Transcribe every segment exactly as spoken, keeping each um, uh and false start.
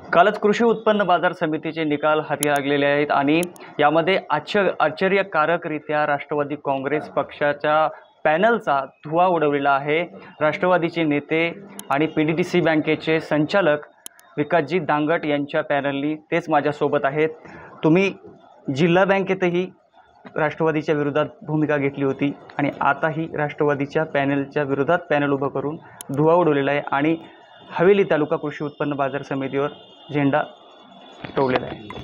कालच कृषी उत्पन्न बाजार समितीचे निकाल हाती लागलेले आहेत आणि यामध्ये आश्चर्य आश्चर्यकारकरित्या राष्ट्रवादी काँग्रेस पक्षाच्या पॅनलचा धुवा उडवलेला आहे। राष्ट्रवादीचे नेते आणि पीडीसीसी बँकेचे संचालक विकासजी दांगट यांच्या पॅनलनी तेच माझ्यासोबत आहेत। तुम्ही जिल्हा बँकेतही राष्ट्रवादीच्या विरोधात भूमिका घेतली होती आणि आताही राष्ट्रवादीच्या पॅनलच्या विरोधात पॅनल उभं करून धुवा उडवलेला आहे आणि हवेली तालुका कृषी उत्पन्न बाजार समितीवर झेंडा फडकवलेला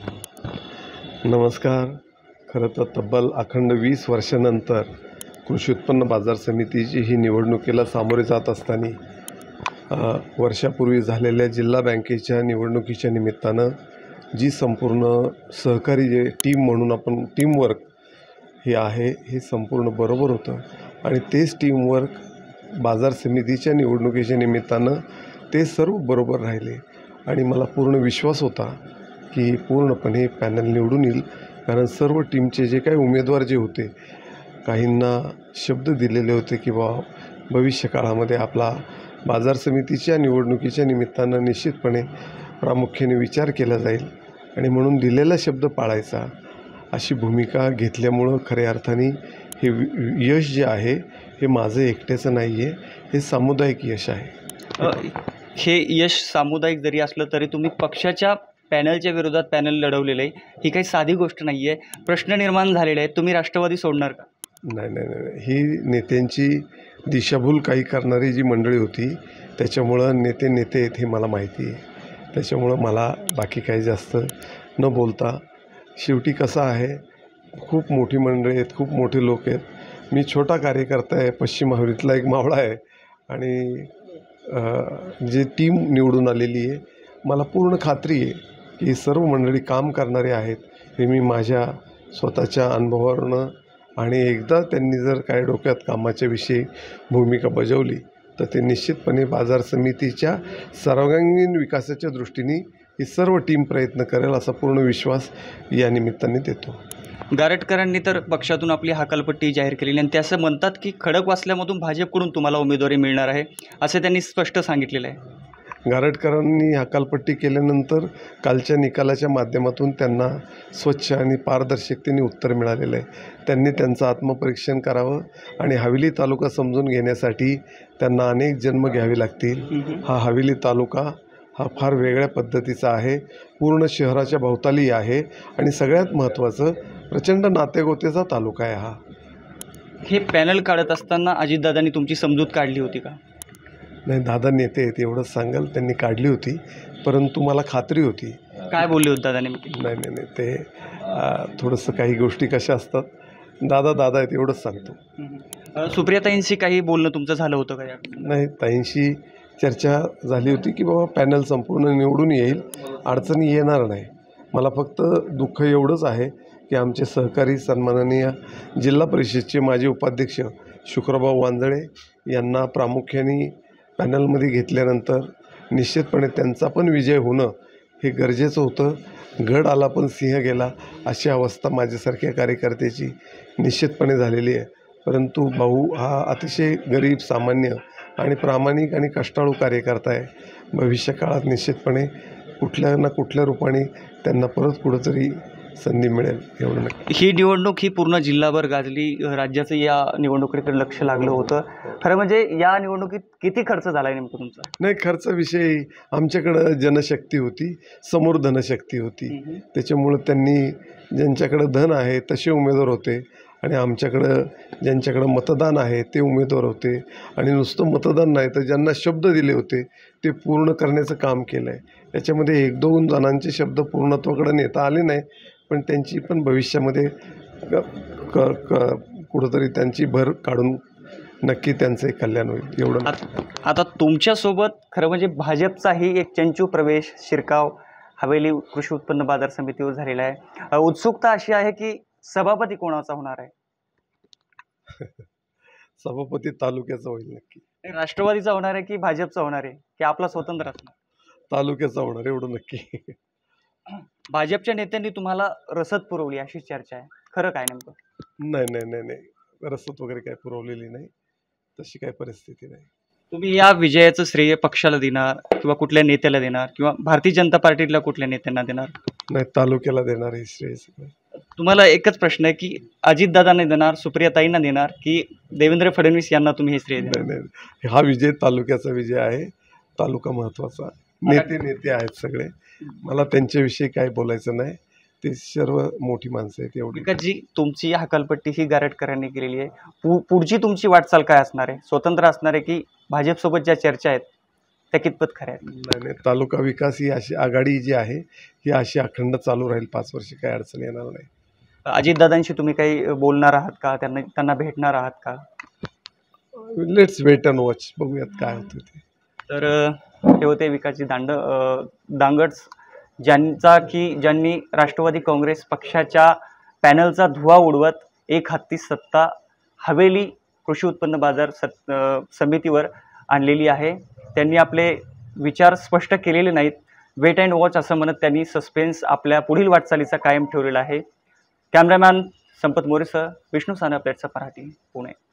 आहे। नमस्कार। खरं तर तब्बल अखंड वीस वर्षानंतर कृषी उत्पन्न बाजार समितीची ही निवडणुकीला सामोरे जात असताना वर्षापूर्वी झालेल्या जिल्हा बँकेच्या निवडणुकीच्या निमित्तानं जी संपूर्ण सहकारी जे टीम म्हणून आपण टीमवर्क हे आहे हे संपूर्ण बरोबर होतं आणि तेच टीमवर्क बाजार समितीच्या निवडणुकीच्या निमित्तानं ते सर्व बरोबर राहिले आणि मला पूर्ण विश्वास होता की पूर्णपणे पॅनल निवडून येईल। कारण सर्व टीमचे जे काही उमेदवार जे होते काहींना शब्द दिलेले होते की बा भविष्य काळामध्ये आपला बाजार समितीच्या निवडणुकीच्या निमित्तानं निश्चितपणे प्रामुख्याने विचार केला जाईल आणि म्हणून दिलेला शब्द पाळायचा अशी भूमिका घेतल्यामुळं खऱ्या अर्थाने हे यश जे आहे हे माझं एकट्याचं नाही आहे, हे सामुदायिक यश आहे। हे यश सामुदायिक जरी असलं तरी तुम्ही पक्षाच्या पॅनलच्या विरोधात पॅनल लढवलेलं आहे, ही काही साधी गोष्ट नाही आहे। प्रश्न निर्माण झालेले आहेत, तुम्ही राष्ट्रवादी सोडणार का? नाही नाही नाही ही नेत्यांची दिशाभूल काही करणारी जी मंडळी होती त्याच्यामुळं नेते नेते आहेत हे मला माहिती आहे। त्याच्यामुळं मला बाकी काही जास्त न बोलता शेवटी कसं आहे, खूप मोठी मंडळी आहेत, खूप मोठे लोक आहेत। मी छोटा कार्यकर्ता आहे, पश्चिम हवेलीतला एक मावळा आहे आणि जे टीम निवडून आलेली आहे मला पूर्ण खात्री आहे की सर्व मंडळी काम करणारे आहेत हे मी माझ्या स्वतःच्या अनुभवावरून आणि एकदा त्यांनी जर काय डोक्यात कामाच्या विषयी भूमिका बजावली तर ते निश्चितपणे बाजार समितीच्या सर्वांगीण विकासाच्या दृष्टीने ही सर्व टीम प्रयत्न करेल असा पूर्ण विश्वास या निमित्ताने देतो। गारटकरांनी तर पक्षातून आपली हकालपट्टी जाहीर केलेली आणि ते असं म्हणतात की खडकवासल्यामधून भाजपकडून तुम्हाला उमेदवारी मिळणार आहे असे त्यांनी स्पष्ट सांगितलेलं आहे। गारटकरांनी हकालपट्टी केल्यानंतर कालच्या निकालाच्या माध्यमातून त्यांना स्वच्छ आणि पारदर्शकतेने उत्तर मिळालेलं आहे। त्यांनी त्यांचं आत्मपरीक्षण करावं आणि हवेली तालुका समजून घेण्यासाठी त्यांना अनेक जन्म घ्यावे लागतील। हा हवेली तालुका हा फार वेगळ्या पद्धतीचा आहे, पूर्ण शहराच्या भोवताली आहे आणि सगळ्यात महत्त्वाचं प्रचंड नातेगोतेचा तालुका आहे हा। हे पॅनल काढत असताना अजितदादांनी तुमची समजूत काढली होती का? नाही, दादा नेते आहेत एवढंच सांगाल, त्यांनी काढली होती, परंतु मला खात्री होती। काय बोलले होते दादांनी? नाही नाही नाही ते थोडंसं काही गोष्टी कशा असतात, दादा दादा आहेत एवढंच सांगतो। सुप्रियाताईंशी काही बोलणं तुमचं झालं होतं का? नाही, ताईंशी चर्चा झाली होती की बाबा पॅनल संपूर्ण निवडून येईल, अडचणी येणार नाही। मला फक्त दुःख एवढंच आहे की आमचे सहकारी सन्माननीय जिल्हा परिषदचे माजी उपाध्यक्ष शुक्रभाऊ वांजळे यांना प्रामुख्याने पॅनलमध्ये घेतल्यानंतर निश्चितपणे त्यांचा पण विजय होणं हे गरजेचं होतं। गड आला पण सिंह गेला अशी अवस्था माझ्यासारख्या कार्यकर्त्याची निश्चितपणे झालेली आहे। परंतु भाऊ हा अतिशय गरीब, सामान्य आणि प्रामाणिक आणि कष्टाळू कार्यकर्ता आहे। भविष्य काळात निश्चितपणे कुठल्या ना कुठल्या रूपाने त्यांना परत कुठंतरी संधी मिळेल एवढं नक्की। ही निवडणूक ही पूर्ण जिल्हाभर गाजली, राज्याचं या निवडणुकीकडे लक्ष लागलं होतं। खरं म्हणजे या निवडणुकीत किती खर्च झाला आहे नेमकं तुमचा? नाही, खर्चाविषयी आमच्याकडं जनशक्ती होती, समोर धनशक्ती होती, त्याच्यामुळं त्यांनी ज्यांच्याकडं धन आहे तसे उमेदवार होते आणि आमच्याकडं ज्यांच्याकडं मतदान आहे ते उमेदवार होते आणि नुसतं मतदान नाही तर ज्यांना शब्द दिले होते ते पूर्ण करण्याचं काम केलं आहे। याच्यामध्ये एक दोन जणांचे शब्द पूर्णत्वाकडे नेता आले नाही, पण त्यांची पण भविष्यामध्ये क क कुठंतरी त्यांची भर काढून नक्की त्यांचं कल्याण होईल एवढं। आता तुमच्यासोबत खरं म्हणजे भाजपचाही एक चंचू प्रवेश शिरकाव हवेली कृषी उत्पन्न बाजार समितीवर झालेला आहे। उत्सुकता अशी आहे की सभापती कोणाचा होणार आहे? सभापती तालुक्याचा होईल नक्की। राष्ट्रवादीचा होणार आहे की भाजपचा होणार आहे की आपला स्वतंत्र असणार? तालुक्याचा होणार एवढं नक्की। भाजपच्या नेत्यांनी तुम्हाला रसद पुरवली अशी चर्चा आहे, खरं काय नेमकं? नाही नाही नाही नाही रसद वगैरे काय पुरवलेली नाही, तशी काय परिस्थिती नाही। तुम्ही या विजयाचं श्रेय पक्षाला देणार किंवा कुठल्या नेत्याला देणार किंवा भारतीय जनता पार्टीला कुठल्या नेत्यांना देणार? नाही, तालुक्याला देणार हे श्रेय सगळं. तुम्हाला एकच प्रश्न आहे की अजितदादांना देणार, सुप्रियाताईंना देणार की देवेंद्र फडणवीस यांना तुम्ही हे श्रेय देणार? नाही नाही, हा विजय तालुक्याचा विजय आहे. तालुका महत्त्वाचा. नेते नेते आहेत सगळे. मला त्यांच्याविषयी काय बोलायचं नाही. ते सर्व मोठी माणसं आहेत एवढी. जी तुमची हकालपट्टी ही गारटकरांनी केलेली आहे, पु पुढची तुमची वाटचाल काय असणार आहे? स्वतंत्र असणार आहे की भाजपसोबत ज्या चर्चा आहेत त्या कितपत खऱ्या आहेत? नाही नाही, तालुका विकास ही अशी आघाडी जी आहे ही अशी अखंड चालू राहील. पाच वर्ष काही अडचण येणार नाही. अजितदादांशी तुम्ही काही बोलणार आहात का? त्यांना त्यांना भेटणार आहात का? Let's wait and watch. बघूयात काय होतं ते. तर हे होते विकासजी दांड अ, दांगडस, ज्यांचा की ज्यांनी राष्ट्रवादी काँग्रेस पक्षाच्या पॅनलचा धुवा उडवत एक हाती सत्ता हवेली कृषी उत्पन्न बाजार सत अ, समितीवर आणलेली आहे. त्यांनी आपले विचार स्पष्ट केलेले नाहीत. वेट अँड वॉच असं म्हणत त्यांनी सस्पेन्स आपल्या पुढील वाटचालीचा कायम ठेवलेला आहे. कॅमेरामॅन संपत मोरेसह विष्णू साना, प्लेटचा मराठी, पुणे.